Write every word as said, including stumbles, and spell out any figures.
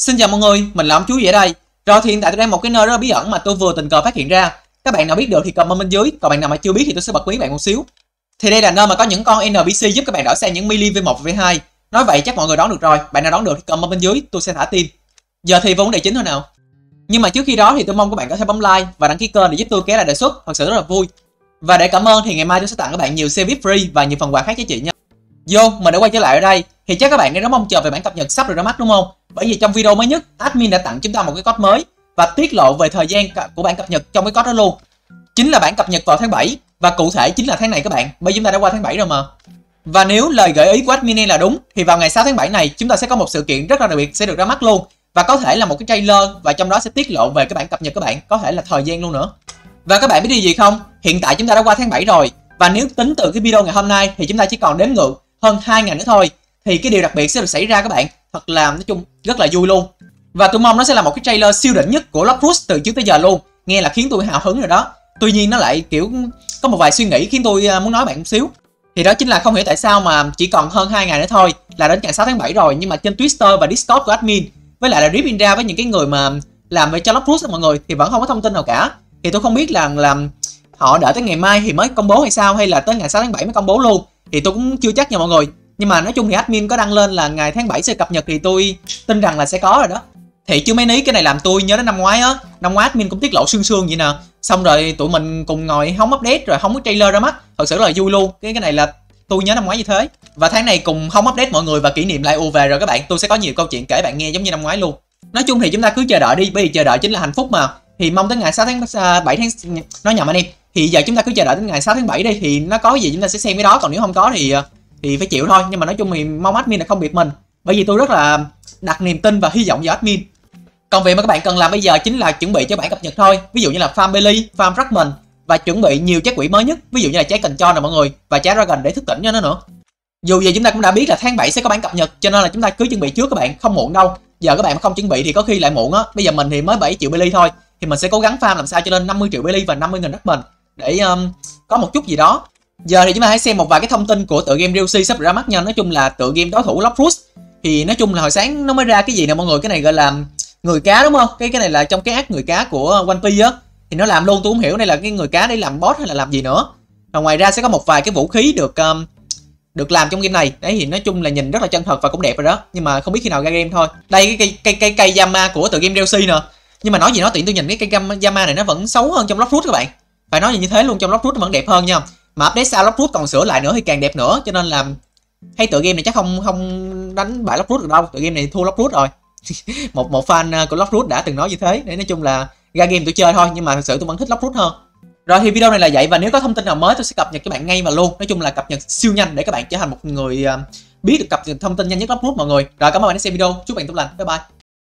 Xin chào mọi người, mình là ông chú gì ở đây. Rồi thì hiện tại tôi đang một cái nơi rất là bí ẩn mà tôi vừa tình cờ phát hiện ra. Các bạn nào biết được thì comment bên dưới, còn bạn nào mà chưa biết thì tôi sẽ bật mí bạn một xíu. Thì đây là nơi mà có những con en pê xê giúp các bạn đổi sang những melee v một v hai. Nói vậy chắc mọi người đoán được rồi, bạn nào đoán được thì comment bên dưới, tôi sẽ thả tim. Giờ thì vào vấn đề chính thôi nào. Nhưng mà trước khi đó thì tôi mong các bạn có thể bấm like và đăng ký kênh để giúp tôi kéo lại đề xuất, thật sự rất là vui. Và để cảm ơn thì ngày mai tôi sẽ tặng các bạn nhiều xe vê i pê free và nhiều phần quà khác giá trị nha. Vô, mình đã quay trở lại ở đây thì chắc các bạn đang rất mong chờ về bản cập nhật sắp được ra mắt đúng không? Bởi vì trong video mới nhất, admin đã tặng chúng ta một cái code mới và tiết lộ về thời gian của bản cập nhật trong cái code đó luôn. Chính là bản cập nhật vào tháng bảy và cụ thể chính là tháng này các bạn, bởi vì chúng ta đã qua tháng bảy rồi mà. Và nếu lời gợi ý của admin là đúng thì vào ngày sáu tháng bảy này chúng ta sẽ có một sự kiện rất là đặc biệt sẽ được ra mắt luôn, và có thể là một cái trailer và trong đó sẽ tiết lộ về cái bản cập nhật các bạn, có thể là thời gian luôn nữa. Và các bạn biết điều gì không? Hiện tại chúng ta đã qua tháng bảy rồi, và nếu tính từ cái video ngày hôm nay thì chúng ta chỉ còn đếm ngược hơn hai ngày nữa thôi, thì cái điều đặc biệt sẽ được xảy ra các bạn, thật là nói chung rất là vui luôn. Và tôi mong nó sẽ là một cái trailer siêu đỉnh nhất của Lockroots từ trước tới giờ luôn, nghe là khiến tôi hào hứng rồi đó. Tuy nhiên nó lại kiểu có một vài suy nghĩ khiến tôi muốn nói bạn một xíu. Thì đó chính là không hiểu tại sao mà chỉ còn hơn hai ngày nữa thôi là đến ngày sáu tháng bảy rồi, nhưng mà trên Twitter và Discord của admin với lại là Rip Indra với những cái người mà làm về cho Lockroots mọi người thì vẫn không có thông tin nào cả. Thì tôi không biết là làm họ đợi tới ngày mai thì mới công bố hay sao, hay là tới ngày sáu tháng bảy mới công bố luôn, thì tôi cũng chưa chắc nha mọi người. Nhưng mà nói chung thì admin có đăng lên là ngày tháng bảy sẽ cập nhật thì tôi tin rằng là sẽ có rồi đó. Thì chứ mấy ní cái này làm tôi nhớ đến năm ngoái á, năm ngoái admin cũng tiết lộ sương sương vậy nè, xong rồi tụi mình cùng ngồi hóng update rồi hóng cái trailer ra mắt, thật sự là vui luôn. Cái cái này là tôi nhớ năm ngoái như thế. Và tháng này cùng hóng update mọi người và kỷ niệm lại u về rồi các bạn, tôi sẽ có nhiều câu chuyện kể bạn nghe giống như năm ngoái luôn. Nói chung thì chúng ta cứ chờ đợi đi, bởi vì chờ đợi chính là hạnh phúc mà. Thì mong tới ngày sáu tháng bảy tháng nói nhầm anh em. Thì giờ chúng ta cứ chờ đợi đến ngày sáu tháng bảy đi, thì nó có gì chúng ta sẽ xem cái đó, còn nếu không có thì thì phải chịu thôi. Nhưng mà nói chung thì mong admin là không biệt mình, bởi vì tôi rất là đặt niềm tin và hy vọng vào admin. Còn việc mà các bạn cần làm bây giờ chính là chuẩn bị cho bản cập nhật thôi, ví dụ như là farm belly, farm fragment và chuẩn bị nhiều trái quỷ mới nhất, ví dụ như là trái cần cho nè mọi người, và trái dragon để thức tỉnh cho nó nữa. Dù gì chúng ta cũng đã biết là tháng bảy sẽ có bản cập nhật, cho nên là chúng ta cứ chuẩn bị trước các bạn, không muộn đâu. Giờ các bạn mà không chuẩn bị thì có khi lại muộn á. Bây giờ mình thì mới bảy triệu belly thôi, thì mình sẽ cố gắng farm làm sao cho lên năm mươi triệu belly và năm mươi nghìn dragon để um, có một chút gì đó. Giờ thì chúng ta hãy xem một vài cái thông tin của tựa game đê lờ xê sắp ra mắt nha. Nói chung là tựa game đối thủ Lockroots thì nói chung là hồi sáng nó mới ra cái gì nè mọi người, cái này gọi là người cá đúng không? Cái cái này là trong cái ác người cá của One Piece á, thì nó làm luôn, tôi không hiểu đây là cái người cá để làm boss hay là làm gì nữa. Và ngoài ra sẽ có một vài cái vũ khí được um, được làm trong game này. Đấy thì nói chung là nhìn rất là chân thật và cũng đẹp rồi đó, nhưng mà không biết khi nào ra game thôi. Đây cái cây cây cây cây Yama của tựa game đê lờ xê nè. Nhưng mà nói gì nói tiện tôi nhìn cái cây Yama này nó vẫn xấu hơn trong Lockroots các bạn. Phải nói như thế luôn, trong Lockroots nó vẫn đẹp hơn nha. Mà update sau Lockroots còn sửa lại nữa thì càng đẹp nữa, cho nên là hay tựa game này chắc không không đánh bại Lockroots được đâu, tựa game này thua Lockroots rồi. một một fan của Lockroots đã từng nói như thế. Để nói chung là ra game tôi chơi thôi, nhưng mà thật sự tôi vẫn thích Lockroots hơn. Rồi thì video này là vậy, và nếu có thông tin nào mới tôi sẽ cập nhật các bạn ngay và luôn. Nói chung là cập nhật siêu nhanh để các bạn trở thành một người biết được cập nhật thông tin nhanh nhất Lockroots mọi người. Rồi cảm ơn bạn đã xem video, chúc bạn tốt lành, bye bye.